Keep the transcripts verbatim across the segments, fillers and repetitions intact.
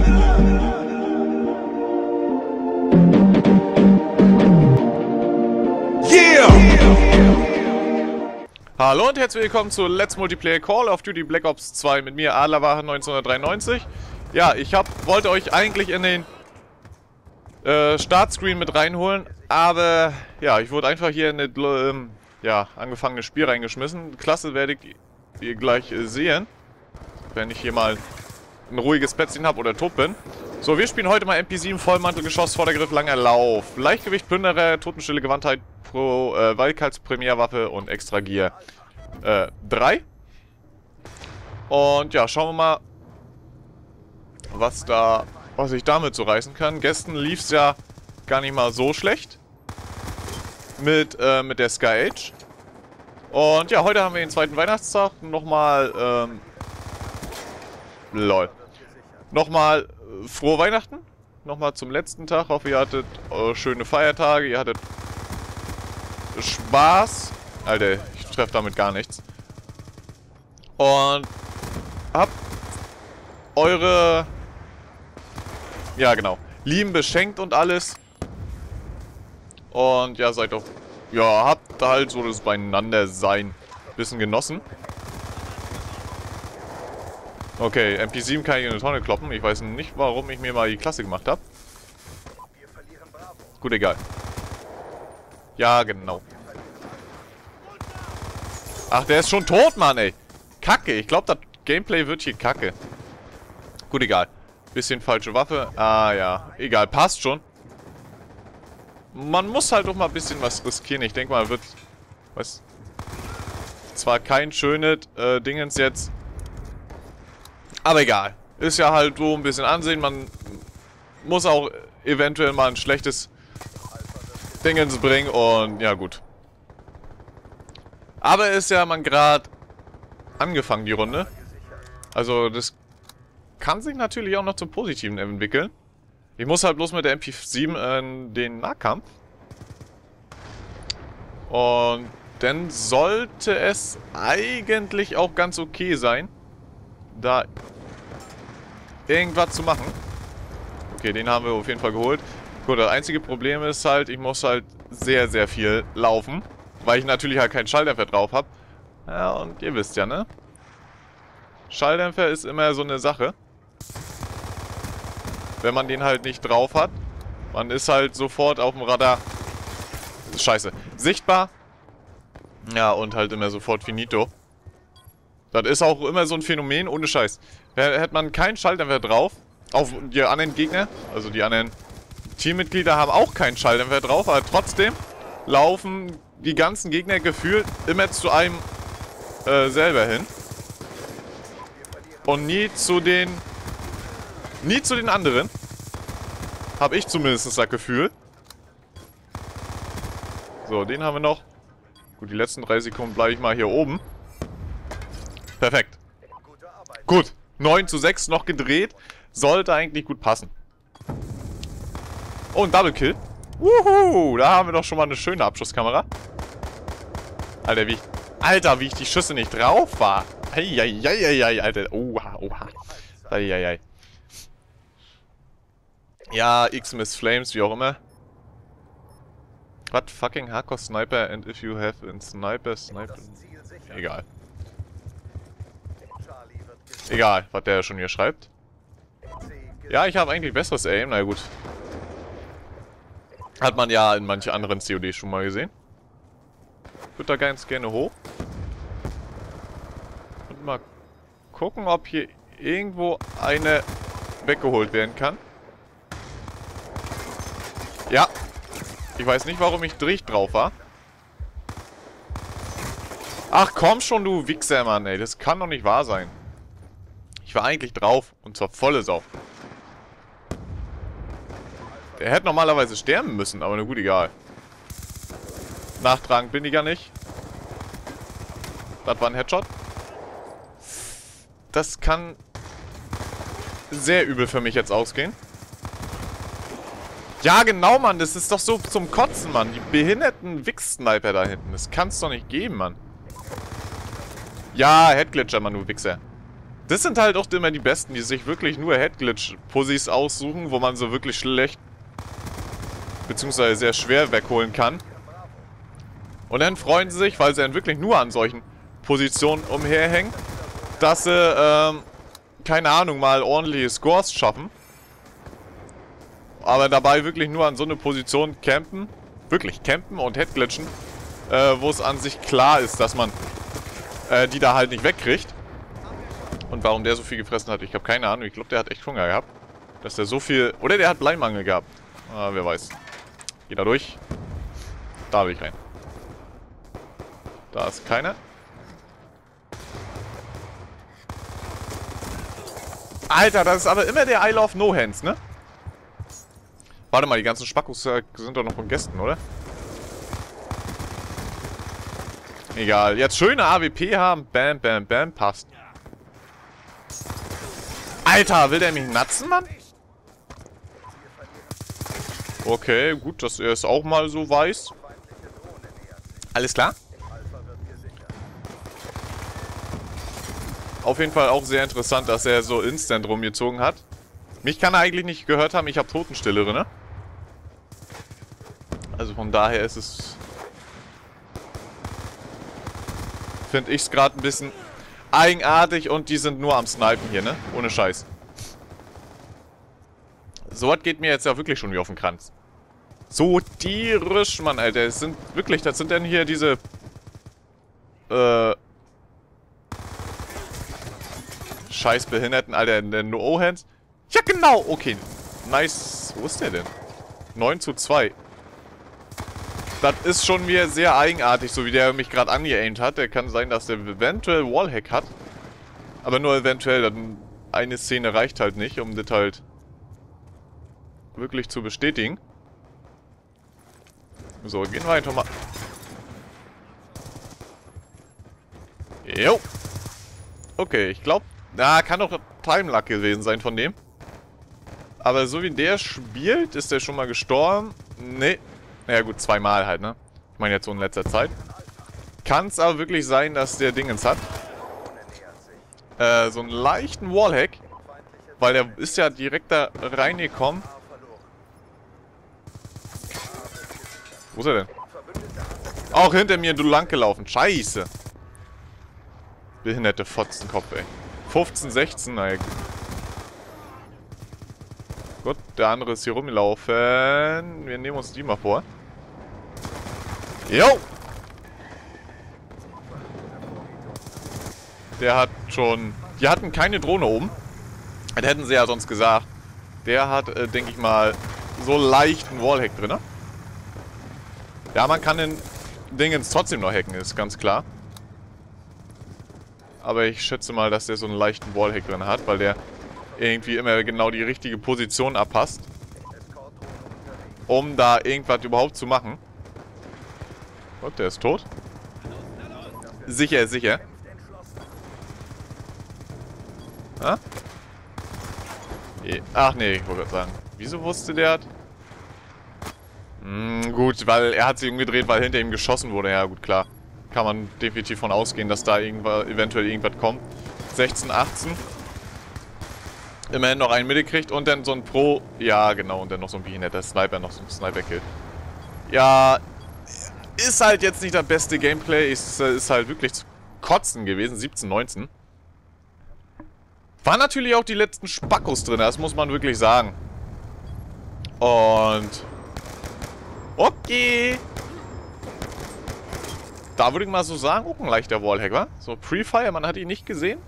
Hallo und herzlich willkommen zu Let's Multiplayer Call of Duty Black Ops zwei mit mir, Adlerwache neunzehnhundertdreiundneunzig. Ja, ich hab, wollte euch eigentlich in den äh, Startscreen mit reinholen, aber ja, ich wurde einfach hier in das ähm, ja, angefangenes Spiel reingeschmissen. Klasse werdet ihr gleich äh, sehen, wenn ich hier mal ein ruhiges Plätzchen habe oder tot bin. So, wir spielen heute mal M P sieben, Vollmantelgeschoss, Vordergriff, langer Lauf. Leichtgewicht, Plünderer, Totenstille, Gewandtheit, Pro, äh, Wildcards, Primärwaffe und Extra Gear äh, drei. Und ja, schauen wir mal, was da, was ich damit so reißen kann. Gestern lief es ja gar nicht mal so schlecht mit, äh, mit der Sky Age. Und ja, heute haben wir den zweiten Weihnachtstag. Nochmal, ähm, lol. Nochmal äh, frohe Weihnachten. Nochmal zum letzten Tag. Hoffe, ihr hattet äh, schöne Feiertage. Ihr hattet Spaß. Alter, ich treffe damit gar nichts. Und habt eure, ja genau, Lieben beschenkt und alles. Und ja, seid doch, ja, habt halt so das Beieinander-Sein bisschen genossen. Okay, M P sieben kann ich in eine Tonne kloppen. Ich weiß nicht, warum ich mir mal die Klasse gemacht habe. Gut, egal. Ja, genau. Ach, der ist schon tot, Mann, ey. Kacke, ich glaube, das Gameplay wird hier kacke. Gut, egal. Bisschen falsche Waffe. Ah, ja. Egal, passt schon. Man muss halt doch mal ein bisschen was riskieren. Ich denke mal, wird... Was? Zwar kein schönes äh, Dingens jetzt. Aber egal. Ist ja halt so ein bisschen Ansehen. Man muss auch eventuell mal ein schlechtes Dingens bringen. Und ja, gut. Aber ist ja man gerade angefangen, die Runde. Also das kann sich natürlich auch noch zum Positiven entwickeln. Ich muss halt bloß mit der M P sieben in den Nahkampf. Und dann sollte es eigentlich auch ganz okay sein, da irgendwas zu machen. Okay, den haben wir auf jeden Fall geholt. Gut, das einzige Problem ist halt, ich muss halt sehr, sehr viel laufen. Weil ich natürlich halt keinen Schalldämpfer drauf habe. Ja, und ihr wisst ja, ne? Schalldämpfer ist immer so eine Sache. Wenn man den halt nicht drauf hat. Man ist halt sofort auf dem Radar. Scheiße. Sichtbar. Ja, und halt immer sofort finito. Das ist auch immer so ein Phänomen, ohne Scheiß. Hätte man keinen Schalldämpfer drauf. Auf die anderen Gegner, also die anderen Teammitglieder haben auch keinen Schalldämpfer drauf, aber trotzdem laufen die ganzen Gegner gefühlt immer zu einem äh, selber hin. Und nie zu den... Nie zu den anderen. Habe ich zumindest das Gefühl. So, den haben wir noch. Gut, die letzten drei Sekunden bleibe ich mal hier oben. Perfekt. Gut, neun zu sechs noch gedreht. Sollte eigentlich gut passen. Oh, ein Double Kill. Wuhu, da haben wir doch schon mal eine schöne Abschusskamera. Alter, wie ich, Alter, wie ich die Schüsse nicht drauf war. Eieieiei, Alter. Oha, oha. Eieiei. Ja, X-Miss Flames, wie auch immer. What fucking hardcore Sniper and if you have a Sniper, Sniper... Egal. Egal, was der schon hier schreibt. Ja, ich habe eigentlich besseres Aim, na gut. Hat man ja in manchen anderen C O Ds schon mal gesehen. Ich würde da ganz gerne hoch. Und mal gucken, ob hier irgendwo eine weggeholt werden kann. Ja. Ich weiß nicht, warum ich dicht drauf war. Ach komm schon, du Wichser, Mann, ey. Das kann doch nicht wahr sein. Ich war eigentlich drauf. Und zwar volle Sau. Der hätte normalerweise sterben müssen, aber na gut, egal. Nachtragend bin ich ja nicht. Das war ein Headshot. Das kann sehr übel für mich jetzt ausgehen. Ja, genau, Mann. Das ist doch so zum Kotzen, Mann. Die behinderten Wichs-Sniper da hinten. Das kann's doch nicht geben, Mann. Ja, Headglitcher, Mann, du Wichser. Das sind halt auch immer die Besten, die sich wirklich nur Headglitch-Pussys aussuchen, wo man so wirklich schlecht beziehungsweise sehr schwer wegholen kann. Und dann freuen sie sich, weil sie dann wirklich nur an solchen Positionen umherhängen, dass sie, ähm, keine Ahnung, mal ordentliche Scores schaffen. Aber dabei wirklich nur an so eine Position campen, wirklich campen und Headglitchen, äh, wo es an sich klar ist, dass man äh, die da halt nicht wegkriegt. Und warum der so viel gefressen hat, ich habe keine Ahnung. Ich glaube, der hat echt Hunger gehabt. Dass der so viel... Oder der hat Bleimangel gehabt. Ah, wer weiß. Geht da durch. Da will ich rein. Da ist keiner. Alter, das ist aber immer der I Love No Hands, ne? Warte mal, die ganzen Spackos äh, sind doch noch von Gästen, oder? Egal. Jetzt schöne A W P haben. Bam, bam, bam. Passt. Alter, will der mich natzen, Mann? Okay, gut, dass er es auch mal so weiß. Alles klar? Auf jeden Fall auch sehr interessant, dass er so instant rumgezogen hat. Mich kann er eigentlich nicht gehört haben, ich habe Totenstille drin, ne? Also von daher ist es... Finde ich es gerade ein bisschen eigenartig und die sind nur am Snipen hier, ne? Ohne Scheiß. So was geht mir jetzt ja wirklich schon wie auf den Kranz. So tierisch, Mann, Alter. Es sind wirklich, das sind dann hier diese... Äh... Scheiß Behinderten, Alter, in der No-Hands. Ja, genau, okay. Nice. Wo ist der denn? neun zu zwei. Das ist schon wieder sehr eigenartig, so wie der mich gerade angeaimt hat. Der kann sein, dass der eventuell Wallhack hat. Aber nur eventuell. Dann eine Szene reicht halt nicht, um das halt wirklich zu bestätigen. So, gehen wir einfach mal. Jo. Okay, ich glaube, na, kann doch Time-Luck gewesen sein von dem. Aber so wie der spielt, ist der schon mal gestorben. Nee. Naja gut, zweimal halt, ne? Ich meine jetzt so in letzter Zeit. Kann es aber wirklich sein, dass der Dingens hat. Äh, so einen leichten Wallhack. Weil der ist ja direkt da reingekommen. Wo ist er denn? Auch hinter mir, du lang gelaufen. Scheiße. Behinderte Fotzenkopf, ey. fünfzehn, sechzehn, naja. Gut, der andere ist hier rumgelaufen. Wir nehmen uns die mal vor. Jo! Der hat schon... Die hatten keine Drohne oben. Das hätten sie ja sonst gesagt. Der hat, äh, denke ich mal, so leichten Wallhack drin. Ja, man kann den Dingens trotzdem noch hacken, ist ganz klar. Aber ich schätze mal, dass der so einen leichten Wallhack drin hat, weil der irgendwie immer genau die richtige Position abpasst. Um da irgendwas überhaupt zu machen. Gott, der ist tot. Sicher, sicher. Ha? Ach nee, ich wollte gerade sagen. Wieso wusste der hat? Hm, gut, weil er hat sich umgedreht, weil hinter ihm geschossen wurde. Ja, gut, klar. Kann man definitiv von ausgehen, dass da irgendwas, eventuell irgendwas kommt. sechzehn, achtzehn. Immerhin noch einen mitgekriegt und dann so ein Pro. Ja, genau, und dann noch so ein behinderter Sniper, noch so ein Sniper-Kill. Ja, ist halt jetzt nicht das beste Gameplay. Ist, ist halt wirklich zu kotzen gewesen. siebzehn, neunzehn. Waren natürlich auch die letzten Spackos drin, das muss man wirklich sagen. Und... Okay. Da würde ich mal so sagen, auch ein leichter Wallhack, wa? So, Pre-Fire, man hat ihn nicht gesehen.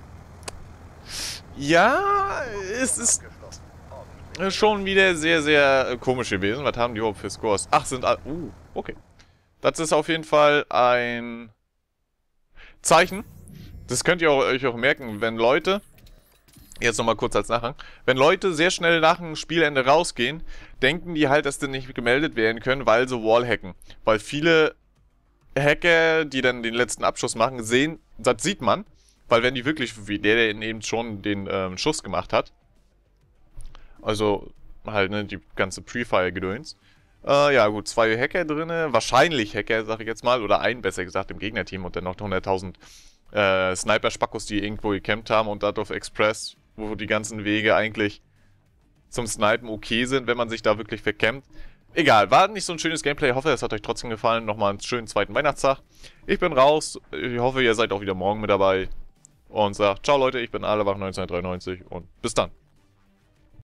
Ja, es ist schon wieder sehr, sehr komisch gewesen. Was haben die überhaupt für Scores? Ach, sind alle... Uh, okay. Das ist auf jeden Fall ein Zeichen. Das könnt ihr auch, euch auch merken, wenn Leute... Jetzt nochmal kurz als Nachhang. Wenn Leute sehr schnell nach dem Spielende rausgehen, denken die halt, dass die nicht gemeldet werden können, weil sie Wallhacken. Weil viele Hacker, die dann den letzten Abschuss machen, sehen, das sieht man. Weil wenn die wirklich, wie der, der eben schon den ähm, Schuss gemacht hat, also halt, ne, die ganze Pre-Fire-Gedöns. Äh, ja gut, zwei Hacker drinne, wahrscheinlich Hacker, sag ich jetzt mal, oder ein, besser gesagt, im Gegnerteam und dann noch hunderttausend äh, Sniper-Spackos, die irgendwo gecampt haben und Dart of Express, wo die ganzen Wege eigentlich zum Snipen okay sind, wenn man sich da wirklich verkämmt. Egal, war nicht so ein schönes Gameplay. Ich hoffe, es hat euch trotzdem gefallen. Nochmal einen schönen zweiten Weihnachtstag. Ich bin raus. Ich hoffe, ihr seid auch wieder morgen mit dabei. Und sagt, ciao Leute, ich bin Ahlewach neunzehnhundertdreiundneunzig und bis dann.